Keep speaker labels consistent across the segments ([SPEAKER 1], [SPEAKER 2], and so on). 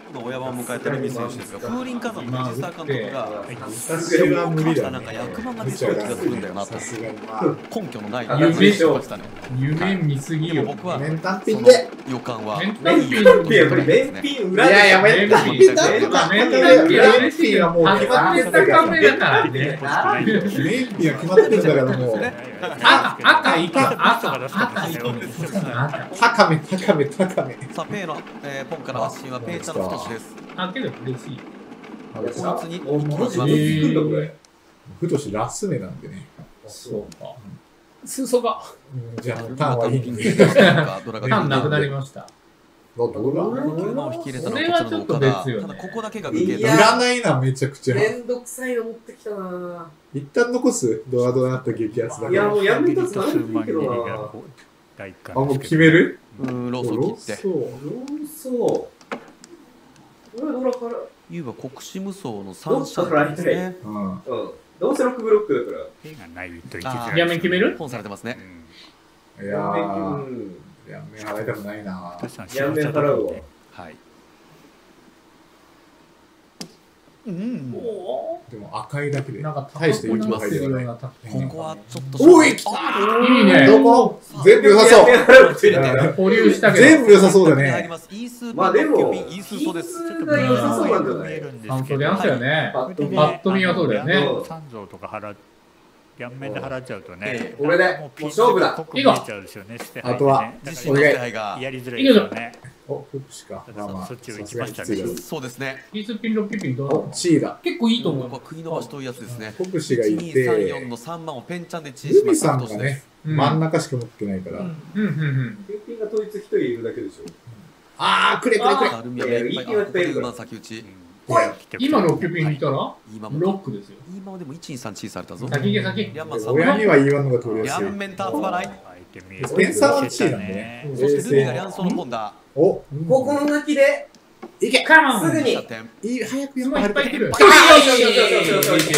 [SPEAKER 1] の親番を迎えたルミ選手ですが、風林火山の藤沢監督が
[SPEAKER 2] 私は無理だ
[SPEAKER 1] なんか役満が出そうな気がするんだよなと、根拠のない
[SPEAKER 3] 夢
[SPEAKER 1] 言ってましたね。
[SPEAKER 3] 夢見すぎよ。
[SPEAKER 1] 僕は
[SPEAKER 2] 面単品で
[SPEAKER 1] 予感は
[SPEAKER 3] 面
[SPEAKER 1] いい予感と
[SPEAKER 3] 単品
[SPEAKER 1] しかない
[SPEAKER 4] やっぱり
[SPEAKER 1] ですね。
[SPEAKER 4] 面品裏
[SPEAKER 2] いやいや、面単品だ
[SPEAKER 3] 面単品
[SPEAKER 2] 面品はもう決まってんだから。
[SPEAKER 3] メだからね。
[SPEAKER 2] 面品は決まってんだからもう。
[SPEAKER 3] 赤いか赤いか
[SPEAKER 2] 高め高め高め。
[SPEAKER 1] さあペイの、ポンから発信はペイちゃんの太です。
[SPEAKER 3] あけど嬉しい。
[SPEAKER 2] あれ
[SPEAKER 1] こいつに
[SPEAKER 4] おマジで
[SPEAKER 3] えー
[SPEAKER 4] 聞くんだこれ。
[SPEAKER 2] ふとしラス目なんでね。
[SPEAKER 3] そうか。裾が
[SPEAKER 2] じゃあターンはいいんで。
[SPEAKER 3] タンなくなりました。
[SPEAKER 2] どうだ
[SPEAKER 1] 馬を引き入れたのはこちらの岡田。ただここだけが抜け
[SPEAKER 2] い
[SPEAKER 1] た。
[SPEAKER 2] らないな、めちゃくちゃ。
[SPEAKER 4] めんどくさいの持ってきたな。
[SPEAKER 2] 一旦残すドラドラなった激アツだけど。
[SPEAKER 4] いやもうやめたつなんでいいけどな。
[SPEAKER 2] あ、もう決める
[SPEAKER 1] ローソン切って。
[SPEAKER 4] そう。これドラから。
[SPEAKER 1] ユウは国士無双の3社ですね。
[SPEAKER 2] うん。
[SPEAKER 4] うん。どうせ6ブロックだから。
[SPEAKER 5] 手がないといけない。
[SPEAKER 3] やめ決める？
[SPEAKER 1] 本されてますね。
[SPEAKER 2] いやー、
[SPEAKER 4] うん
[SPEAKER 2] やめ払いたくないな。
[SPEAKER 4] やめ払うわ。
[SPEAKER 1] はい。
[SPEAKER 2] でも赤いだけで
[SPEAKER 3] なんか
[SPEAKER 2] 大して影響入
[SPEAKER 3] るよう
[SPEAKER 2] らない。
[SPEAKER 3] なタッ
[SPEAKER 1] ここはちょっと。
[SPEAKER 2] おい、来た。
[SPEAKER 3] いいね。
[SPEAKER 2] どこ全部良さそう。
[SPEAKER 3] 保留したけど。
[SPEAKER 2] 全部良さそうだね。
[SPEAKER 4] まあでも、
[SPEAKER 1] イースーソです。
[SPEAKER 4] イースーが良さそうなんじゃない？
[SPEAKER 3] 半袖やんすよね。
[SPEAKER 4] パッと見
[SPEAKER 3] パッと見はそうだよね。
[SPEAKER 5] 三蔵とか払っ両面で払っちゃうとね。
[SPEAKER 4] これで、もう勝負だ。
[SPEAKER 5] 見えちゃうですよね。
[SPEAKER 2] あとは、
[SPEAKER 1] お願いが
[SPEAKER 5] やりづらいですよね。
[SPEAKER 2] お、フックしか。まあまあ、
[SPEAKER 5] そっちを行きましたね。
[SPEAKER 1] そうですね。
[SPEAKER 3] ピースピンロッキピンどうなの？
[SPEAKER 2] チーだ。
[SPEAKER 3] 結構いいと思う。
[SPEAKER 1] ここは国の場所というやつですね。
[SPEAKER 2] フック氏がいて、
[SPEAKER 1] 1234の3番をペンチャンでチーしま
[SPEAKER 2] ルミ
[SPEAKER 1] した
[SPEAKER 2] さんがね、真ん中しか持ってないから。
[SPEAKER 3] うん。
[SPEAKER 4] 検品が統一1人いるだけでしょ。
[SPEAKER 2] あー、くれくれくれ。
[SPEAKER 1] アルミは目いっぱい。ここで馬先打ち。
[SPEAKER 3] 今ロッキピン見たら
[SPEAKER 1] 今
[SPEAKER 3] ロックですよ。
[SPEAKER 1] 今もでも123チーされたぞ。
[SPEAKER 3] 先行け先。
[SPEAKER 1] リャンマンさん
[SPEAKER 2] 親には言わんのが取りやすい。
[SPEAKER 1] 両面ターツ払い。
[SPEAKER 2] ペンサーのチーなんでね。
[SPEAKER 1] そしてルミがリャンソのポンダ。
[SPEAKER 2] お、
[SPEAKER 4] ここの抜きで、
[SPEAKER 2] いけ
[SPEAKER 3] カモン。
[SPEAKER 4] すぐに。
[SPEAKER 1] い
[SPEAKER 2] いい、早く
[SPEAKER 3] すごいいっぱい来る。
[SPEAKER 4] よしよしよしよしよしよし。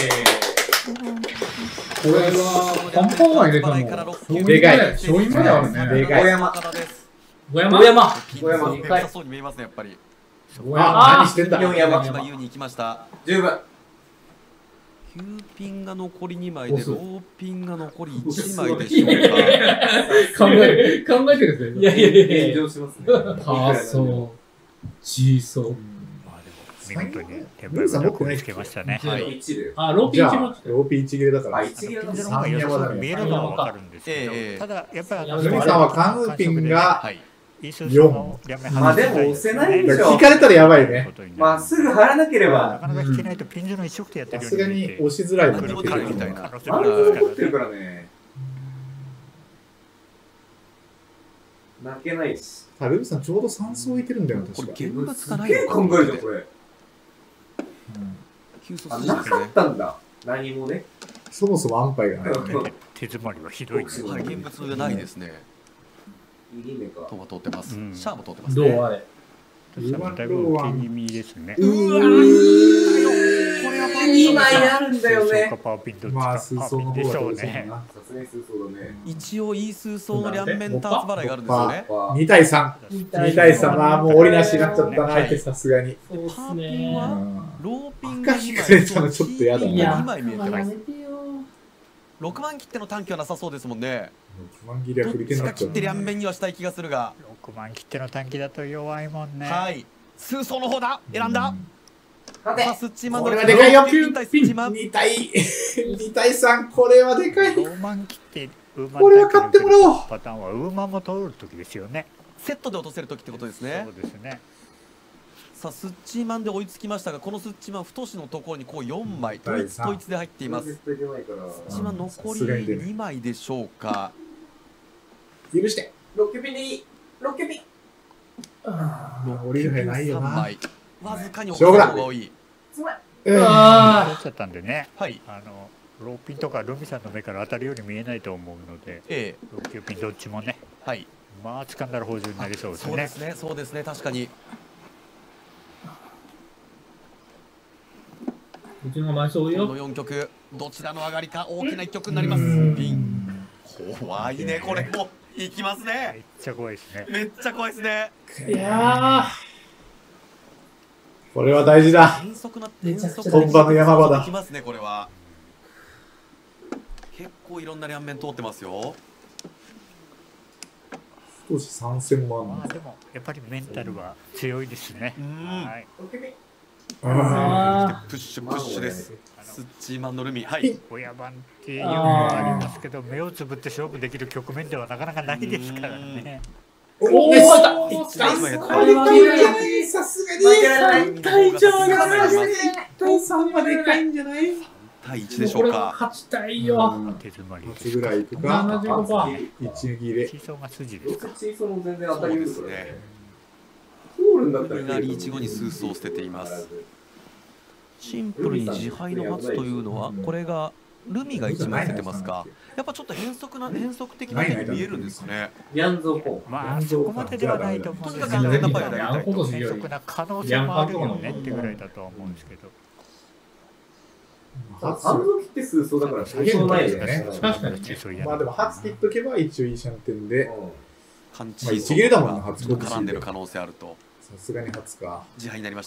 [SPEAKER 3] これはカンパンは入れたの。
[SPEAKER 2] でかい
[SPEAKER 3] 勝因まであるね。
[SPEAKER 2] でかい。
[SPEAKER 4] 小山。
[SPEAKER 3] 小山。
[SPEAKER 4] 小山。
[SPEAKER 1] 小山でかそうに見えますねやっぱり。
[SPEAKER 2] あ、何してんだ。
[SPEAKER 4] 4山。
[SPEAKER 1] 今 U に行きました。
[SPEAKER 4] 十分。
[SPEAKER 1] 9ピンが残り2枚でローピンが残り1枚でしょうか。
[SPEAKER 3] 考えてください。いやいやいやいや。
[SPEAKER 4] 炎上しますね。
[SPEAKER 3] パーソー、チーソー。
[SPEAKER 5] 見事にテンプレを取り付けましたね。
[SPEAKER 1] はい。
[SPEAKER 3] あ、ローピ
[SPEAKER 2] じゃ
[SPEAKER 3] ンチも
[SPEAKER 2] あ、ローピー1切れだから。
[SPEAKER 4] あ、1切れだ。
[SPEAKER 5] の方が良さそうに見えるのはわかるんですけど、ただやっぱり
[SPEAKER 2] ルミさんはカンウーピンが
[SPEAKER 4] まあでも押せないでしょ。
[SPEAKER 2] 聞かれたらやばいね。
[SPEAKER 4] まあすぐ貼らなければ。
[SPEAKER 5] なかなか引けないとピンズの一色でやってる
[SPEAKER 2] さ
[SPEAKER 5] ように見えて。
[SPEAKER 2] すがに押しづらいもん
[SPEAKER 1] 何もないみたいな。
[SPEAKER 4] あれ持ってるからね。泣けないし。
[SPEAKER 2] ルミさんちょうど3層置いてるんだよ、
[SPEAKER 1] これ
[SPEAKER 2] 確か。
[SPEAKER 1] 現物がな
[SPEAKER 4] すげえ
[SPEAKER 1] いの
[SPEAKER 4] 考えるとこれ。
[SPEAKER 1] 急速
[SPEAKER 4] あ、なかったんだ。何もね。
[SPEAKER 2] そもそも安牌がない。
[SPEAKER 5] 手詰まりはひどいね。
[SPEAKER 1] はい、現物がないですね。
[SPEAKER 4] いいねか。
[SPEAKER 1] トンは通ってます。シ
[SPEAKER 5] うん
[SPEAKER 1] ャーも通ってますね。
[SPEAKER 3] どうあれ。
[SPEAKER 5] だいぶ受け気味ですね。
[SPEAKER 1] うわ
[SPEAKER 4] これは2枚あるんだよね。
[SPEAKER 5] パワーピンどっち
[SPEAKER 2] まあ、
[SPEAKER 5] か
[SPEAKER 2] 数層の方
[SPEAKER 5] でしょう
[SPEAKER 2] が取れそう
[SPEAKER 5] ね。
[SPEAKER 2] だな。
[SPEAKER 4] さすがにそうだね。
[SPEAKER 1] 一応イースーソーの両面ターツ払いがあるんですよね。
[SPEAKER 2] 2対3。2対3。まあ、もう折りなしになっちゃったな、相手さすがに。
[SPEAKER 3] そうっす
[SPEAKER 1] パーピン
[SPEAKER 3] ね。
[SPEAKER 1] は
[SPEAKER 2] うん
[SPEAKER 1] ローピンが
[SPEAKER 2] 赤引かれたのちょっとやだな。
[SPEAKER 3] いや
[SPEAKER 1] 2枚見えてます。
[SPEAKER 3] てよ。
[SPEAKER 1] 6万切っての短期はなさそうですもんね。
[SPEAKER 2] 6万切りは
[SPEAKER 1] どっ
[SPEAKER 2] 振り手
[SPEAKER 1] ちか切って
[SPEAKER 2] になっちゃうな。
[SPEAKER 1] 両面にはしたい気がするが。
[SPEAKER 5] 6万切っての短期だと弱いもんね。
[SPEAKER 1] はい。スーソーの方だ。選んだ。
[SPEAKER 4] 勝て
[SPEAKER 1] さあ、スッチーマン
[SPEAKER 2] これはでかいよ
[SPEAKER 1] 2対スッチーマン。
[SPEAKER 2] 2対2対3。これはでかい。
[SPEAKER 5] 6万切ってウーマン
[SPEAKER 2] これは買ってもらおう。
[SPEAKER 5] パターンはウーマンも取る時ですよね。
[SPEAKER 1] セットで落とせる時ってことですね
[SPEAKER 5] そう。ですね。
[SPEAKER 1] さあ、スッチーマンで追いつきましたが、このスッチーマン太しのところにこう4枚統一で入っています。スッチーマン残り2枚でしょうか。
[SPEAKER 2] 許して。
[SPEAKER 4] ロッキュピンでいい。ロッキュピン。
[SPEAKER 2] 降りるはないよ
[SPEAKER 1] 3
[SPEAKER 2] な。
[SPEAKER 1] 枚。わずかに置く方が多い。
[SPEAKER 4] すまい。
[SPEAKER 5] 取っちゃったんでね。
[SPEAKER 1] はい。
[SPEAKER 5] ローピンとかルミさんの目から当たるように見えないと思うので、
[SPEAKER 1] ええ。
[SPEAKER 5] ローキューピンどっちもね、
[SPEAKER 1] はい。
[SPEAKER 5] まあ掴んだら補充になりそうですね。
[SPEAKER 1] そうですね。そうですね。確かに。
[SPEAKER 3] うちの枚数多いよ。
[SPEAKER 1] この4曲、どちらの上がりか大きな1曲になります。ピン。怖いね。これもいきます
[SPEAKER 5] め
[SPEAKER 1] ね。
[SPEAKER 5] っちゃ怖いですね。
[SPEAKER 1] めっちゃ怖いですね。
[SPEAKER 3] いや
[SPEAKER 2] これは大事だ。
[SPEAKER 1] 変則な
[SPEAKER 2] 本場の山場だ
[SPEAKER 1] できますねこれは。結構いろんな両面通ってますよ。
[SPEAKER 2] 少し参戦もあるの。
[SPEAKER 5] まあでもやっぱりメンタルは強いですね。はい。
[SPEAKER 1] プッシュです。スッチーマンのルミ、はい。
[SPEAKER 5] 親番っていうのはありますけど、目をつぶって勝負できる局面ではなかなかないですからね。
[SPEAKER 2] おお、
[SPEAKER 1] さすがに
[SPEAKER 2] 3対1はやばい。1対3はでかいんじゃない？
[SPEAKER 1] 対1でしょうか。
[SPEAKER 3] 勝ちたいよ。
[SPEAKER 5] 手詰まり
[SPEAKER 2] 8ぐらいいくか。
[SPEAKER 3] 75%。
[SPEAKER 2] 1切れ。
[SPEAKER 5] チーソーが筋ですか。
[SPEAKER 4] チーソーも全然当たりです
[SPEAKER 1] ね。
[SPEAKER 4] 通るんだったら
[SPEAKER 1] ルミがリーチ後にスースを捨てています。シンプルに自敗の発というのは、これがルミが1枚捨ててますか。やっぱちょっと変則的な手に見えるんですね。
[SPEAKER 4] ヤンゾーコン。
[SPEAKER 5] まあそこまでではないと思うんですけど、
[SPEAKER 1] とにかく安全なパイは大体
[SPEAKER 5] 変則な可能性もあるよねってぐらいだとは思うんですけど。
[SPEAKER 4] 三度切って数層だから数層ないですね。
[SPEAKER 3] 確かに。
[SPEAKER 2] まあでも初切っとけば一応いいシャンテンで。
[SPEAKER 1] 勘
[SPEAKER 2] まあ一切れだもんな、初
[SPEAKER 1] 絡んでる可能性あると。
[SPEAKER 2] さすがに初か。
[SPEAKER 1] 自敗になりました。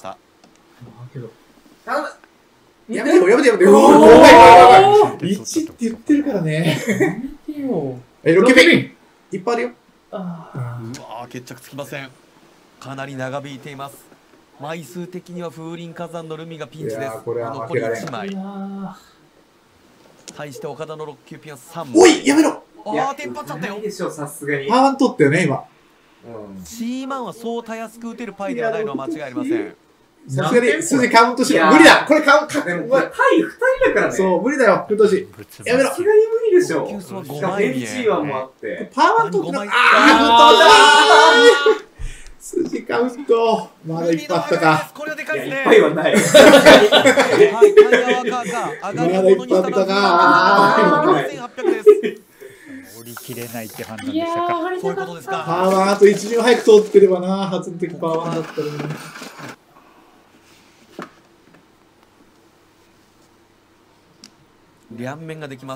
[SPEAKER 2] やめてよ、やめてよ、1って言ってるからね。6ピンいっぱいあるよ。
[SPEAKER 1] うわー、決着つきません。かなり長引いています。枚数的には風林火山のルミがピンチです。残り1枚。対して岡田の6級ピンは3枚。
[SPEAKER 2] おい、やめろ。
[SPEAKER 1] ああ、テンパっちゃったよ。
[SPEAKER 4] さすがに。
[SPEAKER 2] パーワン取ったよね、今。
[SPEAKER 1] チーマンはそうたやすく打てるパイではないのは間違いありません。
[SPEAKER 2] さすがに筋カウントしろ。無理だ。これカウント。
[SPEAKER 4] でもこれ対2人だからね。
[SPEAKER 2] そう、無理だよ、今年。やめろ。
[SPEAKER 4] さすがに無理でしょ。
[SPEAKER 1] 急須は5枚見え。
[SPEAKER 4] もあって。
[SPEAKER 2] パーワン取ってああ、筋カウント。まだ一発か。
[SPEAKER 1] これはでかいですね。
[SPEAKER 4] いっぱいはない。
[SPEAKER 1] はい、タイヤワーカーが上がるものにしたら7800です。
[SPEAKER 5] 降りきれないって判断でしたか。
[SPEAKER 1] そういうことですか。
[SPEAKER 2] パーワンあと1秒早く通ってればな、初の時パーワンだったらね。
[SPEAKER 1] 両面ができます。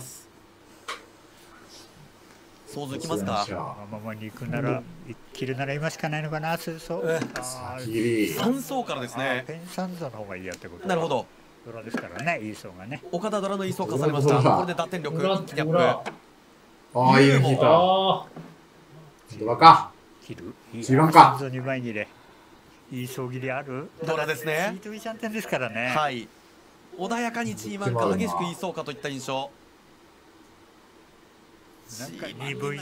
[SPEAKER 1] 想像いきますか。
[SPEAKER 5] このままに行くなら、切るなら今しかないのかな、数層。
[SPEAKER 1] 3層からですね。
[SPEAKER 5] ペンサンゾの方がいいやってこと。
[SPEAKER 1] なるほど。
[SPEAKER 5] ドラですからね、いい層がね。
[SPEAKER 1] 岡田ドラのいい層重ねました。これで打点力一気にアップ。
[SPEAKER 2] ああ、いいの引いた。ドラか。
[SPEAKER 5] 切る。
[SPEAKER 2] 一番か。
[SPEAKER 5] 2枚切れ。いい層切りある。
[SPEAKER 1] ドラですね。
[SPEAKER 5] ヒートイシャンテンですからね。
[SPEAKER 1] はい。穏やかにチーマンか激しく言いそうかといった印象。
[SPEAKER 5] なんか2分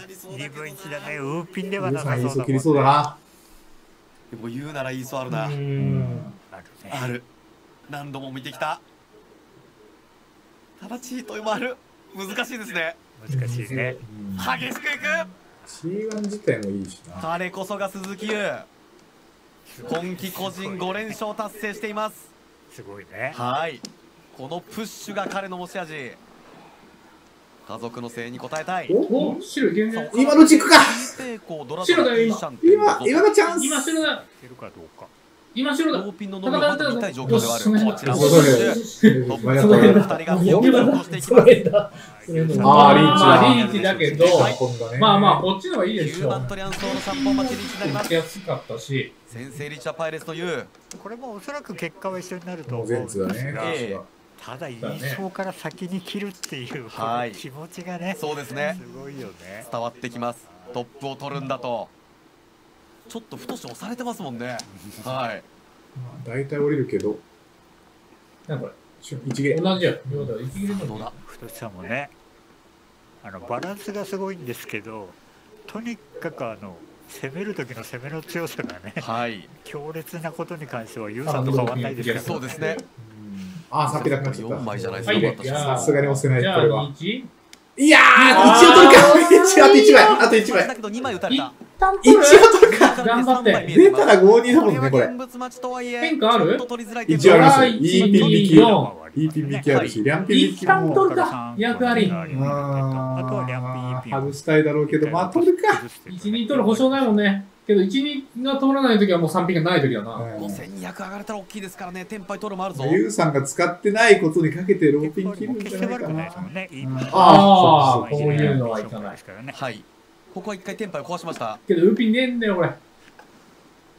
[SPEAKER 5] 1だね。ウーピンではなさそうだもんね。
[SPEAKER 2] 切りそうだな。
[SPEAKER 1] でも言うなら言いそうあるな。あるね。ある。何度も見てきた。ただチートもある。難しいですね。
[SPEAKER 5] 難しいね。
[SPEAKER 1] 激しくいく。
[SPEAKER 2] C1 自体もいいしな。
[SPEAKER 1] 彼こそが鈴木優。今季個人5連勝達成しています。
[SPEAKER 5] すごいね。
[SPEAKER 1] はい。このプッシュが彼の持ち味。家族の声援に応えたい。
[SPEAKER 3] お、白いけんね。
[SPEAKER 2] 今の軸か。
[SPEAKER 3] 白だよ
[SPEAKER 2] 今のチャンス。
[SPEAKER 3] 今白だ。
[SPEAKER 5] いけるかどうか。
[SPEAKER 3] 今白だ。
[SPEAKER 1] ローピンの伸びをまだ見たい状況ではある。こちらも
[SPEAKER 2] トッ
[SPEAKER 1] プ2人が強くしていきます。
[SPEAKER 2] ああ、
[SPEAKER 3] リーチだけど、まあまあ、こっちの方がいいでしょ。
[SPEAKER 1] 9番トリアンソーの3本待ちリーチになります。
[SPEAKER 3] 安かったし。
[SPEAKER 1] 先制リーチはパイレーツのユウ。
[SPEAKER 5] これもおそらく結果は一緒になると思うんですが、ただ、いい層から先に切るっていう気持ちがね、
[SPEAKER 1] そうですね。
[SPEAKER 5] すごいよね。
[SPEAKER 1] 伝わってきます。トップを取るんだと。ちょっと太し押されてますもんね。はい。
[SPEAKER 2] 大体降りるけど。
[SPEAKER 3] なんかこ
[SPEAKER 2] れ一切れ。
[SPEAKER 3] 同じや。一切れ
[SPEAKER 1] どうだ。
[SPEAKER 5] 太さもね、バランスがすごいんですけど、とにかく攻める時の攻めの強さがね、はい、強烈なことに関してはユウさんと変わらないですから、
[SPEAKER 1] そうですね。
[SPEAKER 2] ああ、さっきなくなっちゃった。
[SPEAKER 1] 4枚じゃないですか。
[SPEAKER 2] さすがに押せないこれは。いやー、
[SPEAKER 3] 一
[SPEAKER 2] 応取るか。あと1枚。あと1枚。
[SPEAKER 1] だけど2枚打たれた。
[SPEAKER 2] 一応取るか。
[SPEAKER 3] 頑張って。
[SPEAKER 2] 出たら5-2だもんね、これ。
[SPEAKER 3] 変化ある？
[SPEAKER 2] 一応あります。いいピン引き。いいピン引きあるし、リャンピン引きも。
[SPEAKER 3] 一旦取るか。役あり。
[SPEAKER 5] あとはリャンピン
[SPEAKER 2] 外したいだろうけど、まあ取るか。
[SPEAKER 3] 1、2取る保証ないもんね。けど1、2が通らないときはもう3ピンがないときだな。
[SPEAKER 1] 5200上がれたら大きいですからね。テンパイ取るもあるぞ。
[SPEAKER 2] ユウさんが使ってないことにかけてローピン切るんじゃないかな。
[SPEAKER 3] ああ、こういうのはいかない。
[SPEAKER 1] はい。ここは一回テンパイを壊しました。
[SPEAKER 3] けどウーピンねえんだよ、これ。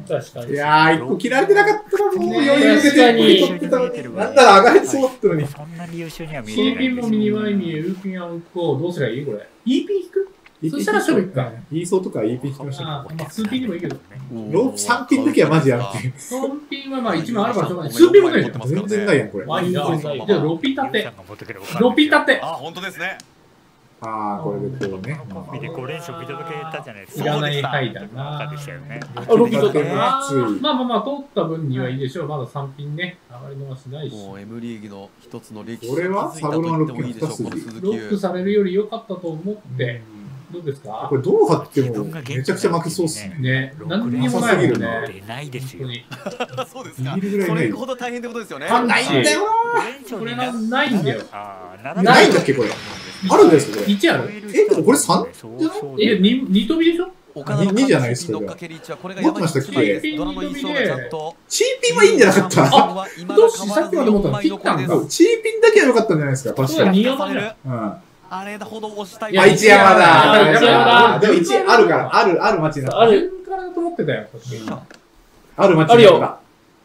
[SPEAKER 3] 確かに。
[SPEAKER 2] いやー、1個切られてなかったらもう余裕で
[SPEAKER 3] 確かに
[SPEAKER 2] 取ってたのに。なんだら上がれそうだったのに。
[SPEAKER 5] そんなに優秀には見え
[SPEAKER 3] C
[SPEAKER 5] てないんです
[SPEAKER 3] ピンもミニワイミー、ウーピンはウッコどうすりゃいいこれ。E ピン引くそしたら勝負いくか。
[SPEAKER 2] イーソーとか E ピン引きましょう。
[SPEAKER 3] ああ、まあ、2ピンでもいいけど。
[SPEAKER 2] ロープ3ピンの時はマジやるっていう。
[SPEAKER 3] 3ピンはまあ1枚あるからしょうがない。2ピンもないじゃん。
[SPEAKER 2] 全然ないやん、これ。
[SPEAKER 3] ワインがじゃあ6ピン立て。6
[SPEAKER 5] 6
[SPEAKER 3] ピン立て。
[SPEAKER 1] あ、本当ですね。
[SPEAKER 2] あー、これでこうね。
[SPEAKER 5] コンビで5連勝見届けたじゃないですか。
[SPEAKER 3] いらない範囲だな。
[SPEAKER 5] 赤でしたよね。
[SPEAKER 3] あ、6ピン取った
[SPEAKER 2] きつい
[SPEAKER 3] まあまあまあ、通った分にはいいでしょう。まだ3ピンね。上がりのはしないし。
[SPEAKER 1] もう M リーグの一つの歴史
[SPEAKER 2] これは
[SPEAKER 1] を築いたと言ってもいいでしょう、この鈴木
[SPEAKER 3] ロック
[SPEAKER 1] 優。
[SPEAKER 3] されるより良かったと思って、どうですか
[SPEAKER 2] これどう張ってもめちゃくちゃ負けそうっすね。
[SPEAKER 3] ね、何にもないもんね。
[SPEAKER 5] 出ないですよ。
[SPEAKER 1] そうですか。
[SPEAKER 2] ビビるぐらいない
[SPEAKER 1] それほど大変ってことですよね。
[SPEAKER 3] ないんだ
[SPEAKER 2] よ
[SPEAKER 3] これないんだよ。
[SPEAKER 2] ないんだっけ、これ。あるんですか、これ。
[SPEAKER 3] 1ある
[SPEAKER 2] でもこれ 3?
[SPEAKER 3] 2飛びでしょ
[SPEAKER 1] 岡田の
[SPEAKER 2] 2じゃないですか
[SPEAKER 1] 乗っかける位置はこれが
[SPEAKER 2] 持ってましたっけ
[SPEAKER 1] ドラの印象がちゃんと。
[SPEAKER 2] チーピンはいいんじゃなかった
[SPEAKER 3] どうしさっきまで思ったの切ったんだ。
[SPEAKER 2] チーピンだけは良かったんじゃないですか、確かに。
[SPEAKER 3] 2山だよ。
[SPEAKER 2] うん。
[SPEAKER 1] あれほど押したい。
[SPEAKER 3] いや
[SPEAKER 2] 一山だ。
[SPEAKER 3] 一山だ
[SPEAKER 2] でも1あるから、ある町になった。
[SPEAKER 3] あるからだと思ってたよ。
[SPEAKER 2] ある町になった。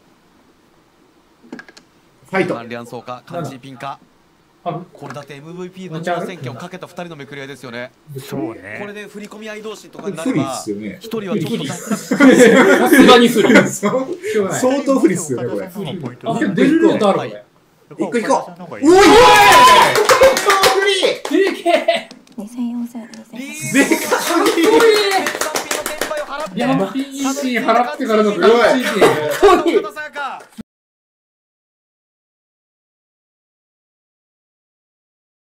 [SPEAKER 2] ファイト。
[SPEAKER 1] リャンソーか、カンチーピンか。これだって MVP の挑戦権をかけた2人のめくり合いですよね。
[SPEAKER 5] そうね。
[SPEAKER 1] これで振り込み合い同士とかにな
[SPEAKER 2] 不利っ
[SPEAKER 1] れば、
[SPEAKER 2] すよね。
[SPEAKER 1] 一人はちょっと
[SPEAKER 3] さすがにする。
[SPEAKER 2] 相当不利っすよね、これ。
[SPEAKER 3] あ、けど出るルートあるこれ。
[SPEAKER 2] 一個行こう。
[SPEAKER 5] う
[SPEAKER 2] うおい
[SPEAKER 3] でけえ
[SPEAKER 6] 2400円
[SPEAKER 2] でか
[SPEAKER 3] いや、ピンシン払ってからの
[SPEAKER 2] すごい
[SPEAKER 3] ピンシン。